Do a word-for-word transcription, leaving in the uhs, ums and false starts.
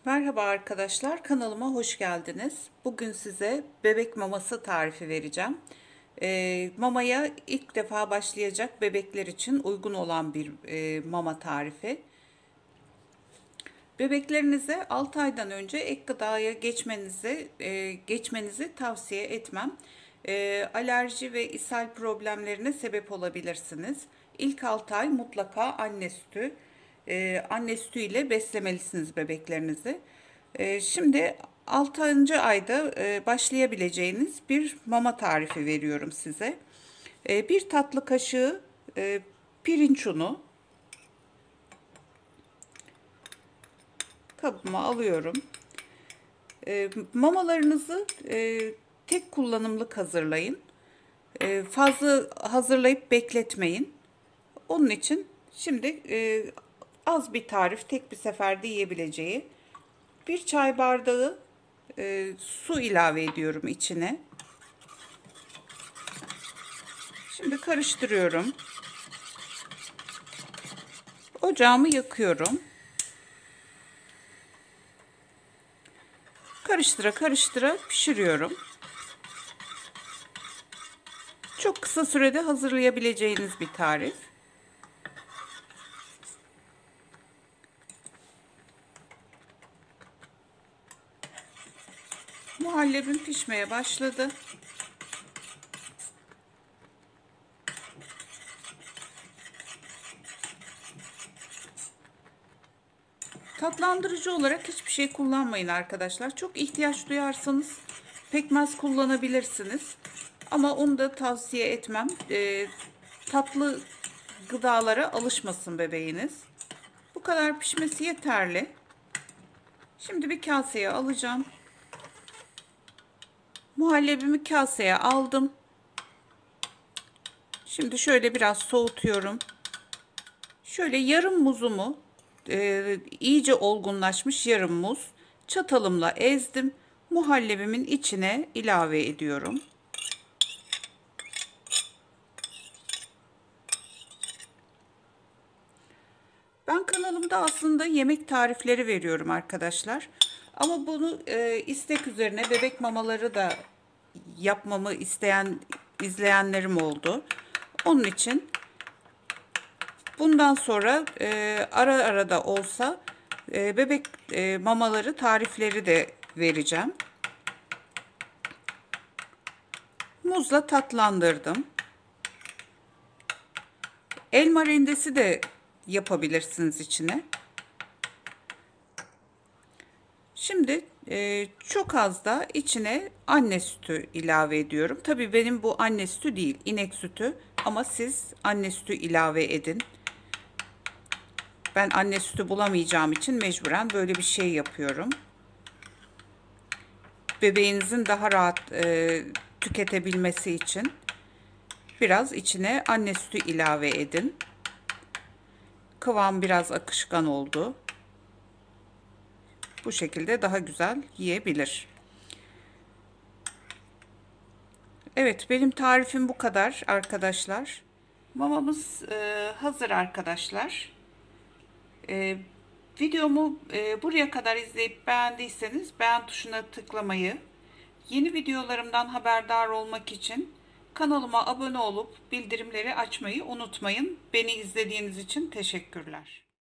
Merhaba arkadaşlar, kanalıma hoş geldiniz. Bugün size bebek maması tarifi vereceğim. Ee, mamaya ilk defa başlayacak bebekler için uygun olan bir e, mama tarifi. Bebeklerinize altı aydan önce ek gıdaya geçmenizi e, geçmenizi tavsiye etmem. E, alerji ve ishal problemlerine sebep olabilirsiniz. İlk altı ay mutlaka anne sütü, e, anne sütü ile beslemelisiniz bebeklerinizi. E, şimdi altıncı ayda e, başlayabileceğiniz bir mama tarifi veriyorum size. E, bir tatlı kaşığı e, pirinç unu kabıma alıyorum. E, mamalarınızı e, tek kullanımlık hazırlayın. E, fazla hazırlayıp bekletmeyin. Onun için şimdi e, az bir tarif, tek bir seferde yiyebileceği bir çay bardağı e, su ilave ediyorum içine. Şimdi karıştırıyorum. Ocağımı yakıyorum. Karıştıra karıştıra pişiriyorum. Çok kısa sürede hazırlayabileceğiniz bir tarif. Muhallebim pişmeye başladı. Tatlandırıcı olarak hiçbir şey kullanmayın arkadaşlar. Çok ihtiyaç duyarsanız pekmez kullanabilirsiniz. Ama onu da tavsiye etmem. E, tatlı gıdalara alışmasın bebeğiniz. Bu kadar pişmesi yeterli. Şimdi bir kaseye alacağım. Muhallebimi kaseye aldım. Şimdi şöyle biraz soğutuyorum. Şöyle yarım muzumu, e, iyice olgunlaşmış yarım muz çatalımla ezdim. Muhallebimin içine ilave ediyorum. Ben kanalımda aslında yemek tarifleri veriyorum arkadaşlar. Ama bunu e, istek üzerine bebek mamaları da yapmamı isteyen izleyenlerim oldu. Onun için bundan sonra e, ara ara da olsa e, bebek e, mamaları tarifleri de vereceğim. Muzla tatlandırdım. Elma rendesi de yapabilirsiniz içine. Şimdi e, çok az da içine anne sütü ilave ediyorum. Tabii benim bu anne sütü değil, inek sütü, ama siz anne sütü ilave edin. Ben anne sütü bulamayacağım için mecburen böyle bir şey yapıyorum. Bebeğinizin daha rahat e, tüketebilmesi için biraz içine anne sütü ilave edin. Kıvam biraz akışkan oldu. Bu şekilde daha güzel yiyebilir. Evet, benim tarifim bu kadar arkadaşlar. Mamamız e, hazır arkadaşlar. E, videomu e, buraya kadar izleyip beğendiyseniz beğen tuşuna tıklamayı, yeni videolarımdan haberdar olmak için kanalıma abone olup bildirimleri açmayı unutmayın. Beni izlediğiniz için teşekkürler.